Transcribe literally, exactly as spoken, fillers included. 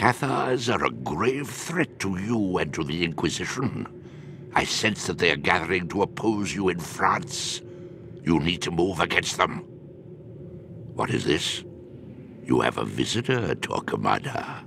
Cathars are a grave threat to you and to the Inquisition. I sense that they are gathering to oppose you in France. You need to move against them. What is this? You have a visitor, Torquemada.